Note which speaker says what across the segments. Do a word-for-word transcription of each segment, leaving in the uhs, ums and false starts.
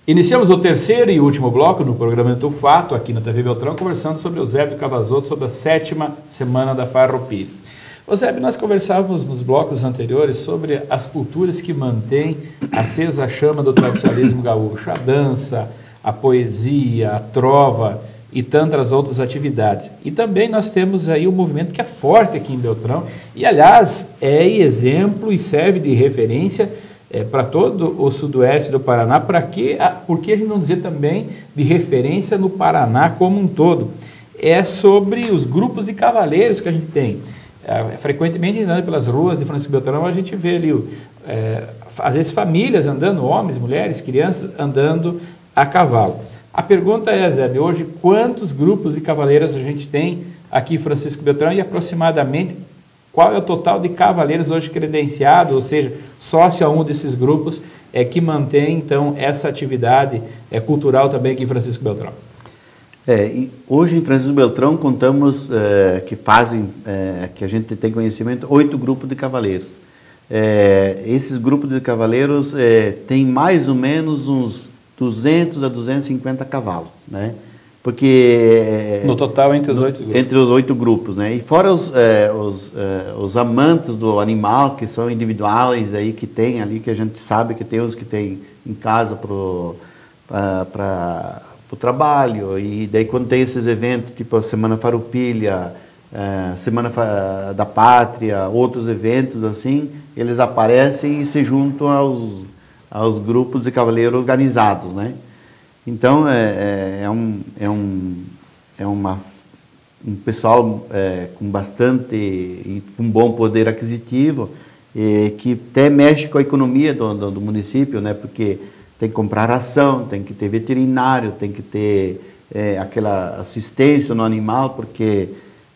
Speaker 1: Iniciamos o terceiro e último bloco no programa do Fato, aqui na T V Beltrão, conversando sobre o Eusébio Cavazotto, sobre a sétima semana da Farroupilha. Eusébio, nós conversávamos nos blocos anteriores sobre as culturas que mantêm acesa a chama do tradicionalismo gaúcho, a dança, a poesia, a trova e tantas outras atividades. E também nós temos aí um movimento que é forte aqui em Beltrão e, aliás, é exemplo e serve de referência É, para todo o sudoeste do Paraná, para que, por que a gente não dizer também de referência no Paraná como um todo? É sobre os grupos de cavaleiros que a gente tem. É, frequentemente, andando pelas ruas de Francisco Beltrão, a gente vê ali, é, às vezes, famílias andando, homens, mulheres, crianças andando a cavalo. A pergunta é, Zé, hoje, quantos grupos de cavaleiros a gente tem aqui em Francisco Beltrão e aproximadamente qual é o total de cavaleiros hoje credenciados, ou seja, sócio a um desses grupos, é, que mantém, então, essa atividade é, cultural também aqui em Francisco Beltrão?
Speaker 2: É, hoje em Francisco Beltrão contamos é, que fazem, é, que a gente tem conhecimento, oito grupos de cavaleiros. É, esses grupos de cavaleiros é, têm mais ou menos uns duzentos a duzentos e cinquenta cavalos, né? Porque
Speaker 1: no total entre os oito grupos.
Speaker 2: Entre os oito grupos, né? E fora os, é, os, é, os amantes do animal, que são individuais aí, que tem ali, que a gente sabe que tem os que tem em casa para o trabalho, e daí quando tem esses eventos, tipo a Semana Farroupilha, é, Semana da Pátria, outros eventos assim, eles aparecem e se juntam aos, aos grupos de cavaleiros organizados, né? Então, é, é, é, um, é, um, é uma, um pessoal é, com bastante, e com bom poder aquisitivo, e, que até mexe com a economia do, do, do município, né? Porque tem que comprar ração, tem que ter veterinário, tem que ter é, aquela assistência no animal, porque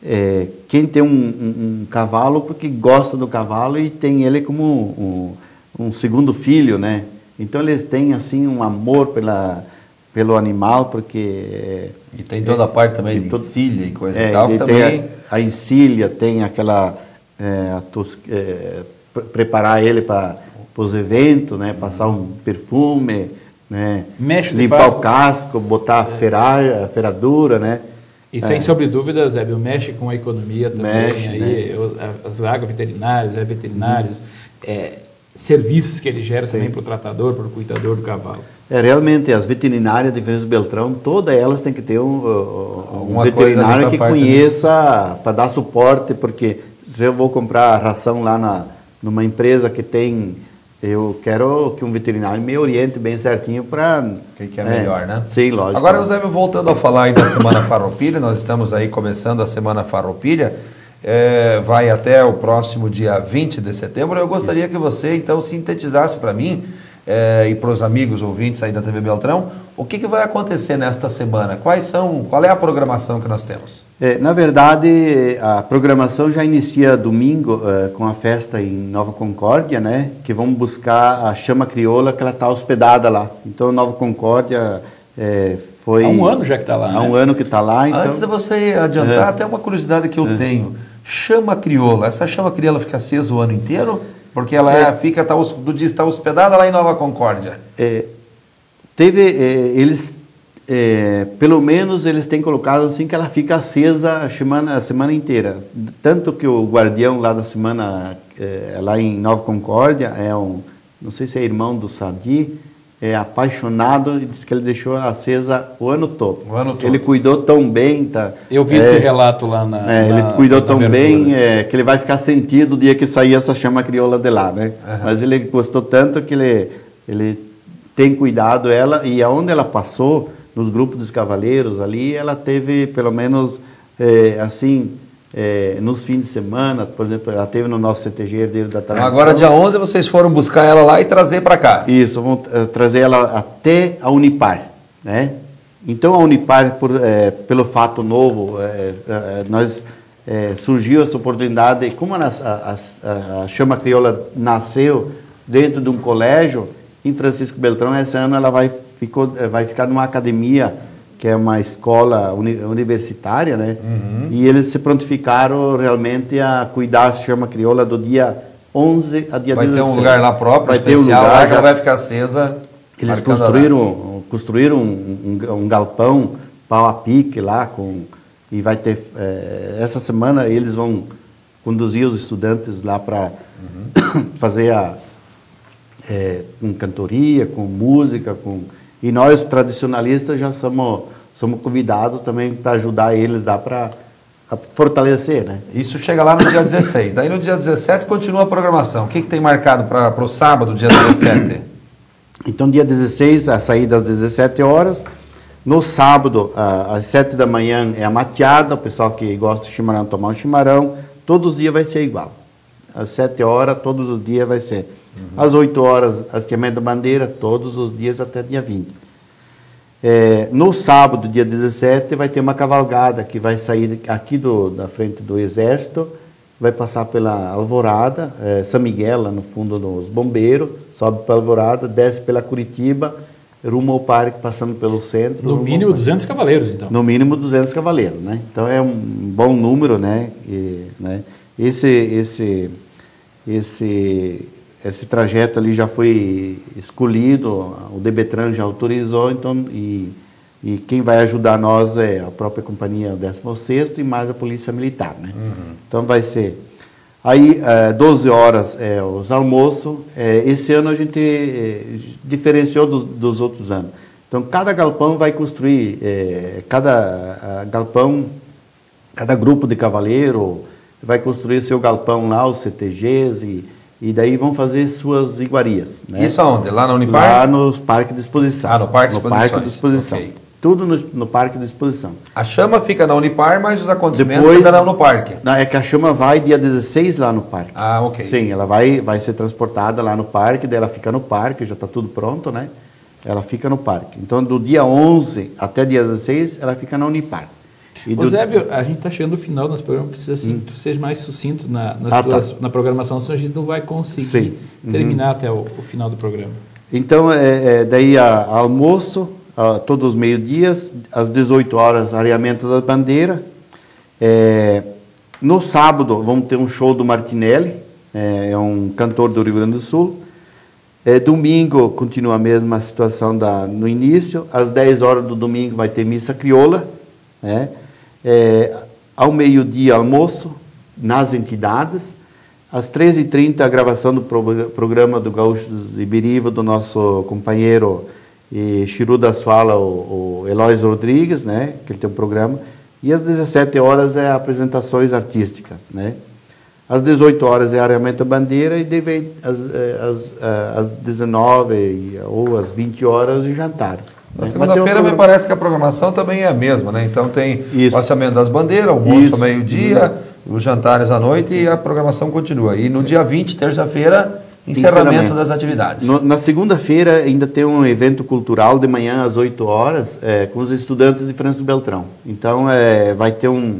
Speaker 2: é, quem tem um, um, um cavalo, porque gosta do cavalo e tem ele como um, um segundo filho, né? Então, eles têm, assim, um amor pela... pelo animal, porque...
Speaker 3: E tem toda a parte também de
Speaker 2: todo,
Speaker 3: encilha e coisa
Speaker 2: é,
Speaker 3: e tal, que também...
Speaker 2: A, a encilha, tem aquela... É, a tos, é, preparar ele para os eventos, né? Passar um perfume, né?
Speaker 1: Mexe
Speaker 2: limpar o casco, botar a, ferra, a ferradura, né?
Speaker 1: E sem é. sobre dúvida, Zé, mexe com a economia também,
Speaker 2: mexe,
Speaker 1: aí,
Speaker 2: né?
Speaker 1: As águas veterinárias, é, veterinários, hum. é, serviços que ele gera Sim. também para o tratador, para o cuidador do cavalo.
Speaker 2: É, realmente, as veterinárias de Francisco Beltrão, todas elas têm que ter um, um veterinário que conheça para dar suporte, porque se eu vou comprar ração lá na, numa empresa que tem, eu quero que um veterinário me oriente bem certinho para...
Speaker 3: O que é, é melhor, né?
Speaker 2: Sim, lógico.
Speaker 3: Agora, Eusébio, voltando a falar aí da Semana Farroupilha, nós estamos aí começando a Semana Farroupilha, é, vai até o próximo dia vinte de setembro. Eu gostaria Isso. que você, então, sintetizasse para mim, É, e para os amigos ouvintes aí da T V Beltrão, o que, que vai acontecer nesta semana? Quais são, qual é a programação que nós temos?
Speaker 2: É, na verdade, a programação já inicia domingo é, com a festa em Nova Concórdia, né? Que vamos buscar a chama crioula que ela está hospedada lá. Então, Nova Concórdia é, foi...
Speaker 1: Há um ano já que está lá,
Speaker 2: Há
Speaker 1: né?
Speaker 2: um ano que está lá. Então...
Speaker 3: Antes de você adiantar, é. até uma curiosidade que eu é. tenho. Chama crioula, essa chama crioula fica acesa o ano inteiro? Porque ela é, fica, tá, do dia está hospedada lá em Nova Concórdia.
Speaker 2: É, teve, é, eles, é, pelo menos eles têm colocado assim que ela fica acesa a semana, a semana inteira. Tanto que o guardião lá da semana, é, lá em Nova Concórdia, é um, não sei se é irmão do Sadi, é apaixonado e diz que ele deixou acesa o ano todo.
Speaker 3: O ano todo.
Speaker 2: Ele cuidou tão bem. Tá,
Speaker 1: Eu vi
Speaker 2: é,
Speaker 1: esse relato lá na...
Speaker 2: É, ele
Speaker 1: na,
Speaker 2: cuidou
Speaker 1: na
Speaker 2: tão
Speaker 1: abertura.
Speaker 2: bem é, que ele vai ficar sentido o dia que sair essa chama crioula de lá, né? Uhum. Mas ele gostou tanto que ele, ele tem cuidado ela, e aonde ela passou, nos grupos dos cavaleiros ali, ela teve pelo menos, é, assim... É, nos fins de semana, por exemplo, ela teve no nosso C T G Herdeiro da Tradição.
Speaker 3: Agora, dia onze, vocês foram buscar ela lá e trazer para cá.
Speaker 2: Isso, vamos uh, trazer ela até a Unipar, né? Então, a Unipar, por, é, pelo fato novo, é, é, nós é, surgiu essa oportunidade, como a, a, a, a Chama Crioula nasceu dentro de um colégio, em Francisco Beltrão, esse ano ela vai, ficou, vai ficar numa academia, que é uma escola uni universitária, né? Uhum. E eles se prontificaram realmente a cuidar da chama crioula do dia onze a dia dezesseis.
Speaker 3: Vai ter um lugar lá próprio,
Speaker 2: vai
Speaker 3: especial,
Speaker 2: ter um lugar,
Speaker 3: lá que ela vai ficar acesa.
Speaker 2: Eles construíram, construíram um, um, um galpão pau a pique lá, com, e vai ter, é, essa semana eles vão conduzir os estudantes lá para uhum. fazer a, é, com cantoria, com música, com, e nós tradicionalistas já somos, somos convidados também para ajudar eles lá para fortalecer, né?
Speaker 3: Isso chega lá no dia dezesseis, daí no dia dezessete continua a programação. O que, que tem marcado para o sábado, dia dezessete?
Speaker 2: Então, dia dezesseis, a saída às dezessete horas. No sábado, às sete da manhã, é a mateada. O pessoal que gosta de chimarrão, tomar um chimarrão. Todos os dias vai ser igual. Às sete horas, todos os dias vai ser. Uhum. Às oito horas, hasteamento da bandeira, todos os dias até dia vinte. É, no sábado, dia dezessete, vai ter uma cavalgada que vai sair aqui do, da frente do Exército, vai passar pela Alvorada, é, São Miguel, lá no fundo dos bombeiros, sobe pela Alvorada, desce pela Curitiba, rumo ao parque, passando pelo centro.
Speaker 1: No mínimo duzentos cavaleiros, então.
Speaker 2: No mínimo duzentos cavaleiros, né? Então é um bom número, né? E, né? Esse, esse, esse, esse trajeto ali já foi escolhido, o Debetran já autorizou, então, e, e quem vai ajudar nós é a própria companhia décimo sexto e mais a Polícia Militar, né? Uhum. Então vai ser... Aí, é, doze horas é os almoços. É, esse ano a gente é, diferenciou dos, dos outros anos. Então, cada galpão vai construir, é, cada a, galpão, cada grupo de cavaleiro vai construir seu galpão lá, os C T Gs, e, e daí vão fazer suas iguarias. Né?
Speaker 3: Isso aonde? Lá na Unipar?
Speaker 2: Lá no Parque de Exposição.
Speaker 3: Ah, no Parque de Exposição.
Speaker 2: No Parque de Exposição. Okay. Tudo no, no Parque de Exposição.
Speaker 3: A chama fica na Unipar, mas os acontecimentos
Speaker 2: Depois,
Speaker 3: ainda não no parque.
Speaker 2: Não, é que a chama vai dia dezesseis lá no parque.
Speaker 3: Ah, ok.
Speaker 2: Sim, ela vai, vai ser transportada lá no parque, daí ela fica no parque, já está tudo pronto, né? Ela fica no parque. Então, do dia onze até dia dezesseis, ela fica na Unipar.
Speaker 1: E do... Zébio, a gente está chegando no final do nosso programa, precisa assim, hum. que tu seja mais sucinto na, nas
Speaker 2: ah,
Speaker 1: tuas,
Speaker 2: tá.
Speaker 1: na programação, senão a gente não vai conseguir
Speaker 2: Sim.
Speaker 1: terminar
Speaker 2: uhum.
Speaker 1: até o, o final do programa.
Speaker 2: Então, é, é, daí a, a almoço, a, todos os meio-dias, às dezoito horas, areamento da bandeira. É, no sábado, vamos ter um show do Martinelli, é, é um cantor do Rio Grande do Sul. É, domingo, continua a mesma situação da, no início. Às dez horas do domingo vai ter missa crioula. Né? É, ao meio-dia, almoço nas entidades. Às treze e trinta, a gravação do pro, programa do Gaúcho de Ibiriva, do nosso companheiro e Chiru das Fala, o, o Eloís Rodrigues, né? Que ele tem um programa. E às dezessete horas é apresentações artísticas. Né? Às dezoito horas é areamento da bandeira e deve, às, às, às dezenove ou às vinte horas o jantar.
Speaker 3: Na né? segunda-feira me parece que a programação também é a mesma, né? Então tem Isso. o hasteamento das bandeiras, almoço Isso. ao meio-dia, uhum. os jantares à noite e a programação continua. E no dia vinte, terça-feira, encerramento, encerramento das atividades. No, na segunda-feira ainda tem um evento cultural de manhã às oito horas é, com os estudantes de Francisco Beltrão. Então é, vai ter um,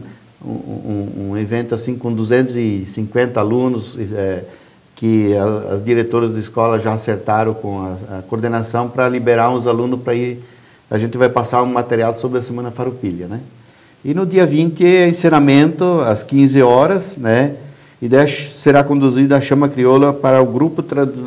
Speaker 3: um, um evento assim com duzentos e cinquenta alunos é, que a, as diretoras de escola já acertaram com a, a coordenação para liberar uns alunos para ir. A gente vai passar um material sobre a Semana Farroupilha, né? E no dia vinte é encerramento às quinze horas, né? E daí será conduzida a chama crioula para o grupo,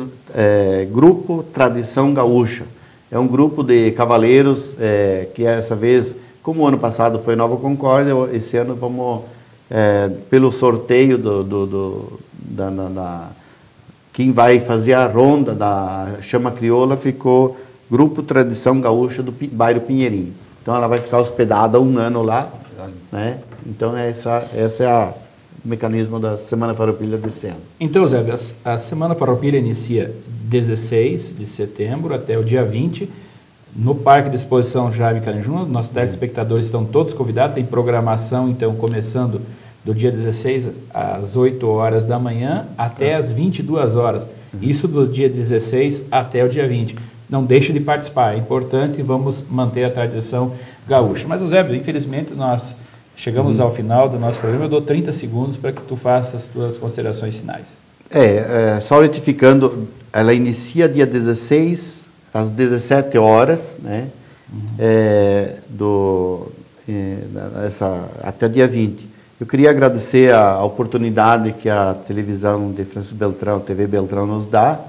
Speaker 3: é, grupo Tradição Gaúcha. É um grupo de cavaleiros é, que essa vez, como o ano passado foi Nova Concórdia, esse ano vamos, é, pelo sorteio do, do, do, da, da, da... Quem vai fazer a ronda da chama crioula ficou Grupo Tradição Gaúcha do bairro Pinheirinho. Então ela vai ficar hospedada um ano lá. Né? Então essa, essa é a... o mecanismo da Semana Farroupilha deste ano.
Speaker 1: Então, Zé, a Semana Farroupilha inicia dezesseis de setembro até o dia vinte, no Parque de Exposição Jaime Caranjuna. Nossos telespectadores estão todos convidados, tem programação, então, começando do dia dezesseis às oito horas da manhã até às vinte e duas horas. Isso do dia dezesseis até o dia vinte. Não deixe de participar, é importante e vamos manter a tradição gaúcha. Mas, Zé, infelizmente, nós... chegamos uhum. ao final do nosso programa, eu dou trinta segundos para que tu faça as tuas considerações finais.
Speaker 2: É, é, só retificando, ela inicia dia dezesseis, às dezessete horas, né? Uhum. É, do, é, essa, até dia vinte. Eu queria agradecer a, a oportunidade que a televisão de Francisco Beltrão, T V Beltrão, nos dá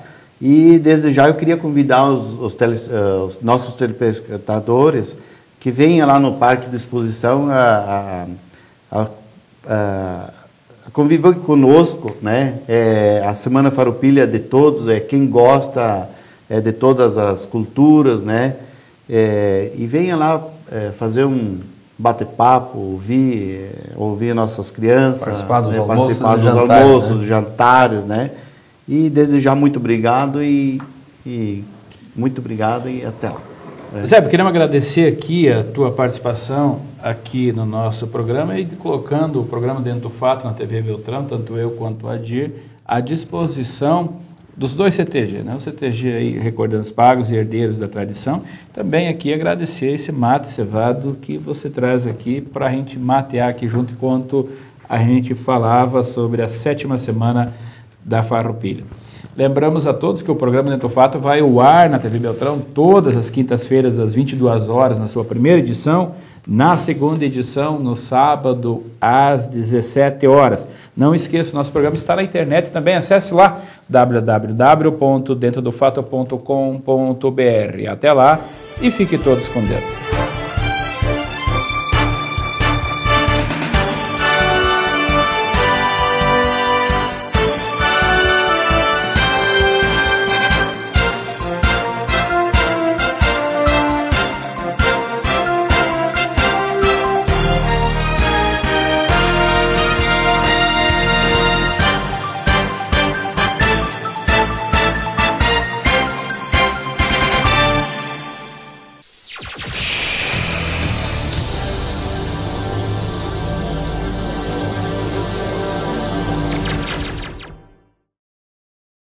Speaker 2: E desde já eu queria convidar os, os, tele, uh, os nossos telespectadores que venham lá no Parque de Exposição a, a, a, a conviver conosco, né? É, a Semana Farroupilha é de todos, é quem gosta é, de todas as culturas, né? É, e venha lá é, fazer um bate-papo, ouvir, ouvir nossas crianças,
Speaker 3: participar dos
Speaker 2: né?
Speaker 3: almoços,
Speaker 2: participar dos
Speaker 3: jantares,
Speaker 2: almoços,
Speaker 3: né?
Speaker 2: jantares, né? E desde já muito obrigado e, e muito obrigado e até lá.
Speaker 1: É. Zé, queremos agradecer aqui a tua participação aqui no nosso programa e colocando o programa Dentro do Fato na T V Beltrão, tanto eu quanto o Adir, à disposição dos dois C T G, né? O C T G aí recordando os pagos e herdeiros da tradição. Também aqui agradecer esse mate cevado que você traz aqui para a gente matear aqui junto enquanto a gente falava sobre a sétima semana da Farroupilha. Lembramos a todos que o programa Dentro do Fato vai ao ar na T V Beltrão todas as quintas-feiras às vinte e duas horas na sua primeira edição, na segunda edição no sábado às dezessete horas. Não esqueça, nosso programa está na internet também, acesse lá w w w ponto dentro do fato ponto com ponto b r. Até lá e fiquem todos com Deus.